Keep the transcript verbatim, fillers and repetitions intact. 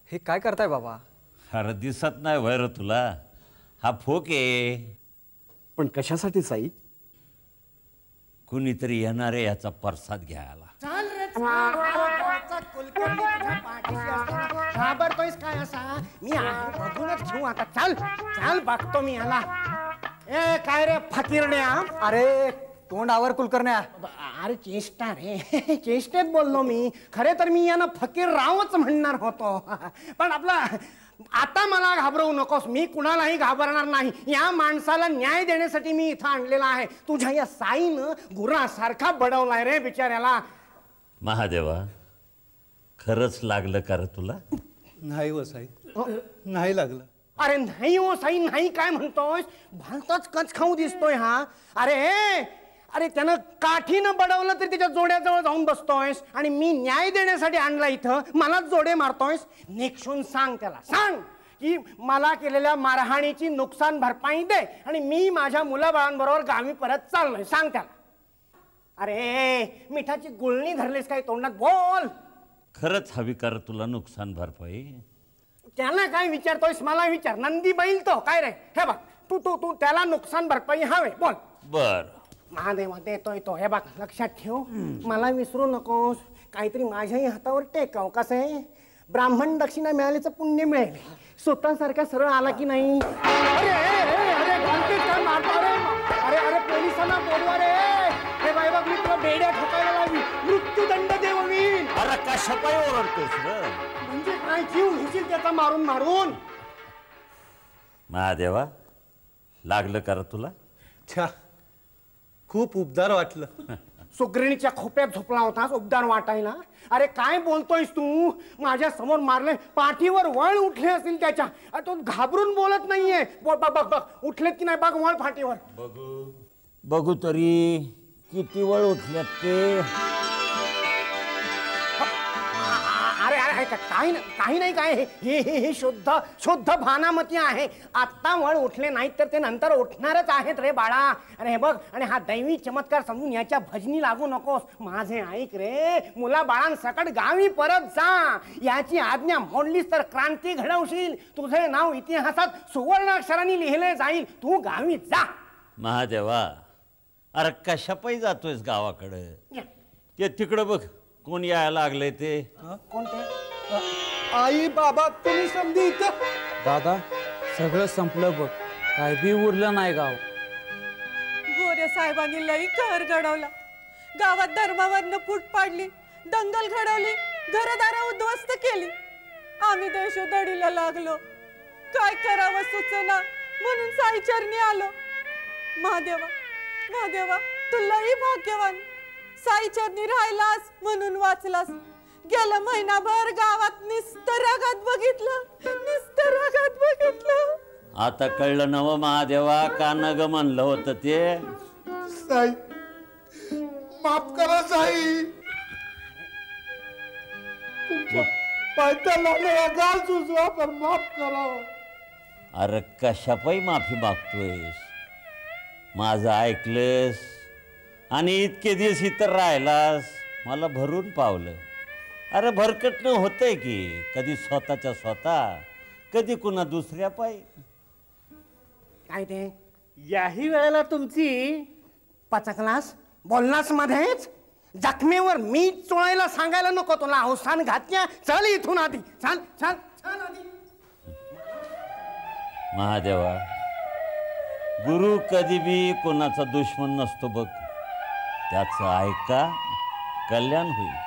हे काय करताय बाबा? अरे दिसत नाही वैर तुला? हा फोक आहे. पण कशासाठी साई? कुणीतरी येणारे याचा प्रसाद घ्यायला. चाल रे चाल. कुलकर्णी तुझ्या पाठीशी असताना घाबरतोयस काय असा? मी आहे बघूनच घेऊ आता. चाल चाल बघतो मी याला. ए काय रे फकीरड्या? अरे तोंडावर कुलकर्ण्या. अरे चेष्टा रे, चेष्टेत बोललो मी. खरे तर मी यांना फकीर रावच म्हणणार होतो, पण आपला आता मला घाबरवू नकोस. मी कुणालाही घाबरणार नाही. या माणसाला न्याय देण्यासाठी मी इथं आणलेला आहे. तुझ्या या साईनं गुरासारखा बडवलाय रे बिचाऱ्याला. महादेवा, खरंच लागलं का रे तुला? नाही हो साई, नाही लागलं. अरे नाही हो साई, नाही काय म्हणतोय? भलतच कच खाऊ दिसतोय हा. अरे अरे त्यानं काठीनं बडवलं तरी त्याच्या जोड्याजवळ जाऊन बसतोयस आणि मी न्याय देण्यासाठी आणला इथं, मलाच जोडे मारतोयस. नेक्षून सांग त्याला, सांग की मला केलेल्या मारहाणीची नुकसान भरपाई दे आणि मी माझ्या मुलाबाळांबरोबर गावी परत चाललोय. सांग त्याला. अरे मिठाची गुळणी धरलीस काय तोंडात? बोल. खरंच हवी का रे तुला नुकसान भरपाई? त्याला काय विचारतोयस? मला विचार. नंदी बैल तो काय रे? हे बघ, तू तू तू त्याला नुकसान भरपाई हवे. बोल. बर महादेवा देतोय तो. हे बघ लक्षात ठेव, मला विसरू नकोस. काहीतरी माझ्याही हातावर टेकाव. कसं आहे, ब्राह्मण दक्षिणा मिळाल्याचं पुण्य मिळेल. स्वतःसारखा सरळ आला की नाही. अरे अरे अरे घालतेस काय? मारतो रे. अरे अरे पोलिसांना बोलवा रे. हे बाई बघ, मी तुला बेड्या ठोकायला लावी, मृत्यूदंड देव मी. अरे कशा पाय ओरडतोस रे? म्हणजे काय जीव घेशील त्याचा मारून मारून? महादेवा, लागलं का रे तुला? छा, खूप उपदार वाटलं. सुग्रणीच्या खोप्यात झोपला होतास उबदार वाटायला? अरे काय बोलतोयस तू? माझ्या समोर मारले, पाठीवर वळ उठले असतील त्याच्या. अरे तो घाबरून बोलत नाहीये. बघ बघ बघ, उठलेत की नाही बघ वळ पाठीवर. बघू बघू तरी किती वळ उठल्यात ते. अरे अरे काही काही नाही काय, हे हे हे शुद्ध शुद्ध भानामती आहे. आत्ता वळ उठले नाहीत तर ते नंतर उठणारच आहेत रे बाळा. अरे हे बघ, आणि हा दैवी चमत्कार समजून याच्या भजनी लागू नकोस. माझे ऐक रे, मुला बाळांसकट गावी परत जा. याची आज्ञा मोडलीस तर क्रांती घडवशील. तुझे नाव इतिहासात सुवर्णाक्षरांनी लिहिले जाईल. तू गावी जा. महादेवा, अरे कशा पायी जातोयस गावाकडं? ते तिकडं बघ, कोण यायला लागले ते. कोणते? आई बाबा तुम्ही समधी इथं? दादा, सगळं संपलं बघ, काय बी उरलं नाही गाव. गोरे साहेबांनी लई कहर घडवला. गावात धर्मावरनं फूट पाडली, दंगल घडवली, घरदारा उद्ध्वस्त केली. आम्ही देशोधडीला लागलो. काय करावं सुचना म्हणून साईचरणी आलो. महादेवा, महादेवा तू लई भाग्यवान. साईचरणी राहिलास म्हणून वाचलास. गेल्या महिनाभर गावात निस्तराघात बघितलं, निस्तराघात बघितलं. आता कळलं नव महादेवा, का नग म्हणलं होतं ते? साई, माफ करा साई. पायथ्याला गाल सुचवा, पण माफ करा. अरे कशा पायी माफी मागतोयस? माझं ऐकलंस आणि इतके दिवस इतर राहिलास, मला भरून पावलं. अरे भरकटणं होतंय की, कधी स्वतःच्या स्वतः, कधी कुणा दुसऱ्या पायी. काय ते याही वेळेला तुमची पचकलास? बोललास मध्येच? जखमेवर मीठ चोळायला सांगायला नको तुला? अवसान घातल्या. चल इथून आधी, चल चल चल आधी. महादेवा, गुरु कधी बी कोणाचा दुश्मन नसतो बघ. त्याचं ऐका, कल्याण होईल.